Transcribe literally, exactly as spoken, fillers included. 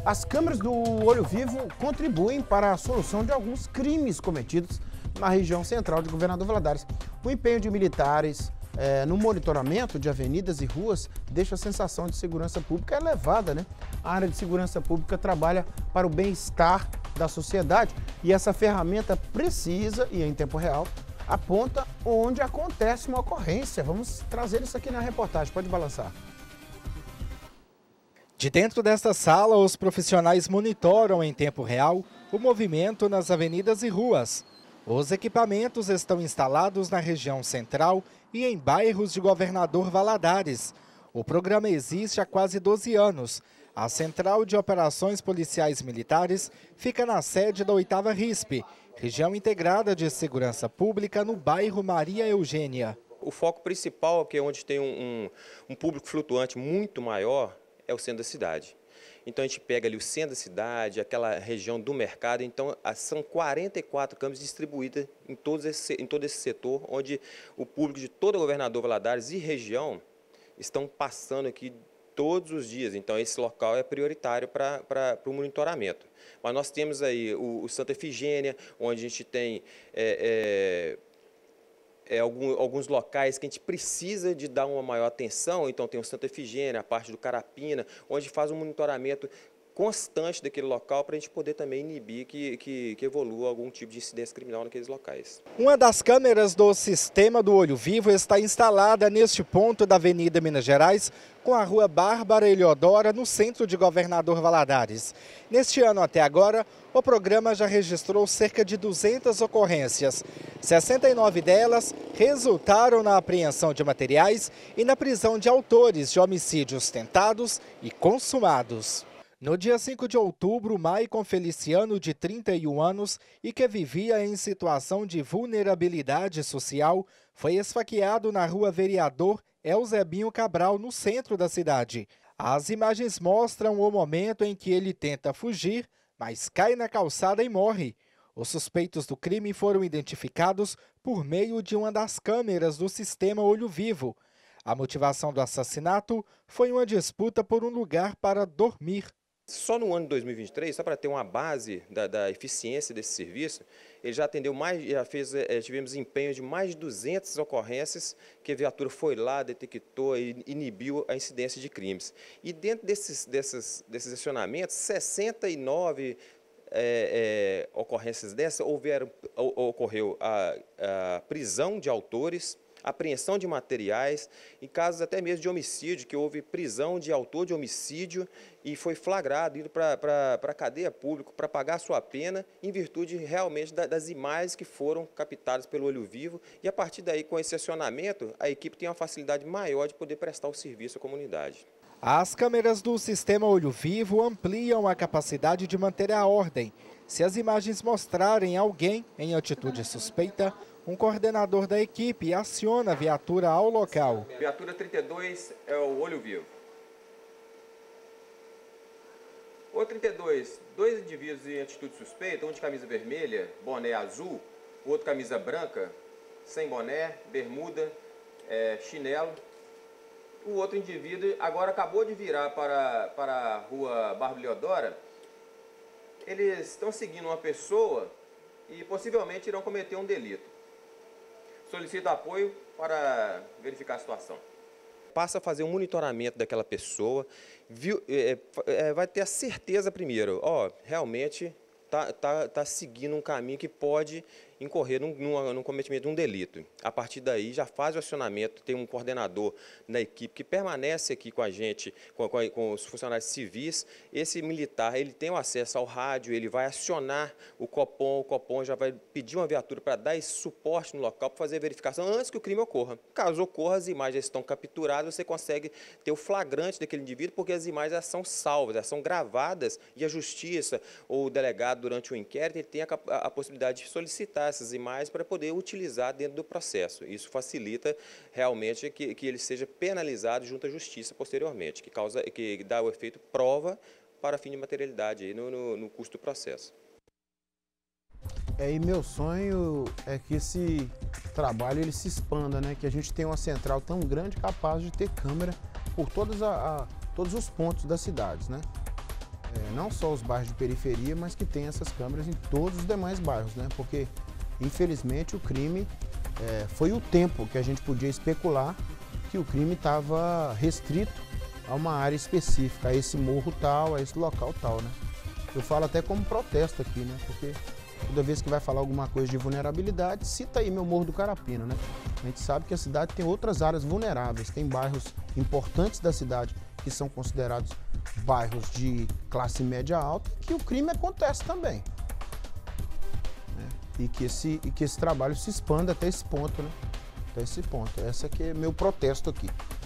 As câmeras do Olho Vivo contribuem para a solução de alguns crimes cometidos na região central de Governador Valadares. O empenho de militares é, no monitoramento de avenidas e ruas deixa a sensação de segurança pública elevada, né? A área de segurança pública trabalha para o bem-estar da sociedade e essa ferramenta precisa, e em tempo real, aponta onde acontece uma ocorrência. Vamos trazer isso aqui na reportagem. Pode balançar. De dentro desta sala, os profissionais monitoram em tempo real o movimento nas avenidas e ruas. Os equipamentos estão instalados na região central e em bairros de Governador Valadares. O programa existe há quase doze anos. A Central de Operações Policiais Militares fica na sede da oitava R I S P, Região Integrada de Segurança Pública, no bairro Maria Eugênia. O foco principal, que é onde tem um, um, um público flutuante muito maior, é o centro da cidade. Então a gente pega ali o centro da cidade, aquela região do mercado, então são quarenta e quatro câmeras distribuídas em, todos esse, em todo esse setor, onde o público de todo o Governador Valadares e região estão passando aqui todos os dias. Então esse local é prioritário para o monitoramento. Mas nós temos aí o, o Santa Efigênia, onde a gente tem É, é, É, alguns locais que a gente precisa de dar uma maior atenção, então tem o Santa Efigênia, a parte do Carapina, onde faz um monitoramento constante daquele local para a gente poder também inibir que, que, que evolua algum tipo de incidência criminal naqueles locais. Uma das câmeras do sistema do Olho Vivo está instalada neste ponto da Avenida Minas Gerais, com a Rua Bárbara Eliodora, no centro de Governador Valadares. Neste ano até agora, o programa já registrou cerca de duzentas ocorrências. sessenta e nove delas resultaram na apreensão de materiais e na prisão de autores de homicídios tentados e consumados. No dia cinco de outubro, Maicon Feliciano, de trinta e um anos e que vivia em situação de vulnerabilidade social, foi esfaqueado na rua Vereador Eusebinho Cabral, no centro da cidade. As imagens mostram o momento em que ele tenta fugir, mas cai na calçada e morre. Os suspeitos do crime foram identificados por meio de uma das câmeras do sistema Olho Vivo. A motivação do assassinato foi uma disputa por um lugar para dormir. Só no ano de dois mil e vinte e três, só para ter uma base da, da eficiência desse serviço, ele já atendeu mais, já fez, é, tivemos empenho de mais de duzentas ocorrências que a viatura foi lá, detectou e inibiu a incidência de crimes. E dentro desses, desses, desses acionamentos, sessenta e nove é, é, ocorrências dessas, houveram, ocorreu a, a prisão de autores, apreensão de materiais, em casos até mesmo de homicídio, que houve prisão de autor de homicídio e foi flagrado, indo para a cadeia pública para pagar a sua pena, em virtude realmente da, das imagens que foram captadas pelo Olho Vivo. E a partir daí, com esse acionamento, a equipe tem uma facilidade maior de poder prestar o serviço à comunidade. As câmeras do sistema Olho Vivo ampliam a capacidade de manter a ordem. Se as imagens mostrarem alguém em atitude suspeita, um coordenador da equipe aciona a viatura ao local. Viatura trinta e dois é o Olho Vivo. O trinta e dois, dois indivíduos em atitude suspeita, um de camisa vermelha, boné azul, o outro camisa branca, sem boné, bermuda, é, chinelo. O outro indivíduo agora acabou de virar para, para a rua Bárbara Eliodora. Eles estão seguindo uma pessoa e possivelmente irão cometer um delito. Solicito apoio para verificar a situação. Passa a fazer um monitoramento daquela pessoa, viu, é, é, vai ter a certeza primeiro, ó, realmente está tá, tá seguindo um caminho que pode incorrer num, num, num cometimento de um delito. A partir daí já faz o acionamento, tem um coordenador na equipe que permanece aqui com a gente, com, com, com os funcionários civis. Esse militar, ele tem o acesso ao rádio, ele vai acionar o Copom, o Copom já vai pedir uma viatura para dar esse suporte no local, para fazer a verificação antes que o crime ocorra. Caso ocorra, as imagens estão capturadas, você consegue ter o flagrante daquele indivíduo, porque as imagens elas são salvas, elas são gravadas e a justiça ou o delegado, durante o inquérito, ele tem a, a, a possibilidade de solicitar essas imagens para poder utilizar dentro do processo. Isso facilita realmente que, que ele seja penalizado junto à justiça posteriormente, que, causa, que dá o efeito prova para fim de materialidade aí no, no, no custo do processo. É, e meu sonho é que esse trabalho ele se expanda, né? Que a gente tenha uma central tão grande capaz de ter câmera por todas a, a, todos os pontos das cidades, né? É, não só os bairros de periferia, mas que tem essas câmeras em todos os demais bairros, né? Porque, infelizmente, o crime é, foi o tempo que a gente podia especular que o crime estava restrito a uma área específica, a esse morro tal, a esse local tal, né? Eu falo até como protesto aqui, né? Porque toda vez que vai falar alguma coisa de vulnerabilidade, cita aí meu Morro do Carapina, né? A gente sabe que a cidade tem outras áreas vulneráveis, tem bairros importantes da cidade que são considerados bairros de classe média alta, que o crime acontece também. Né? E, que esse, e que esse trabalho se expanda até esse ponto, né? Até esse ponto. Esse aqui é meu protesto aqui.